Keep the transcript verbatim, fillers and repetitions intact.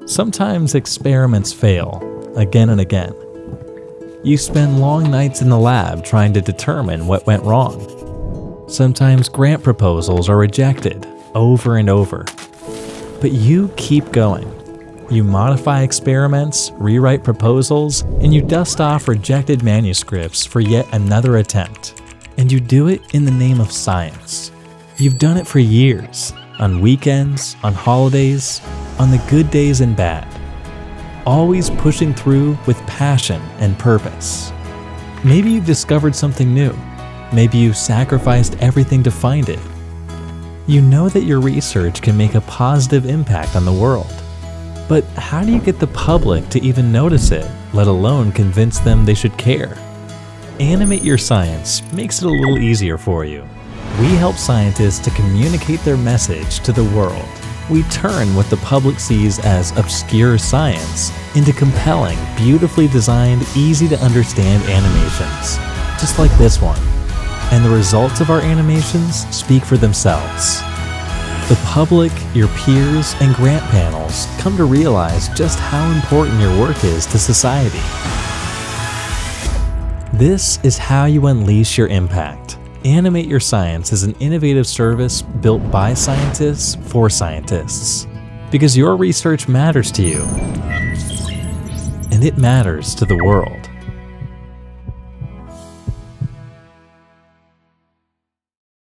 Sometimes experiments fail, again and again. You spend long nights in the lab trying to determine what went wrong. Sometimes grant proposals are rejected over and over. But you keep going. You modify experiments, rewrite proposals, and you dust off rejected manuscripts for yet another attempt. And you do it in the name of science. You've done it for years, on weekends, on holidays, on the good days and bad. Always pushing through with passion and purpose. Maybe you've discovered something new. Maybe you've sacrificed everything to find it. You know that your research can make a positive impact on the world. But how do you get the public to even notice it, let alone convince them they should care? Animate Your Science makes it a little easier for you. We help scientists to communicate their message to the world. We turn what the public sees as obscure science into compelling, beautifully designed, easy to understand animations, just like this one. And the results of our animations speak for themselves. The public, your peers, and grant panels come to realize just how important your work is to society. This is how you unleash your impact. Animate Your Science is an innovative service built by scientists for scientists. Because your research matters to you, and it matters to the world.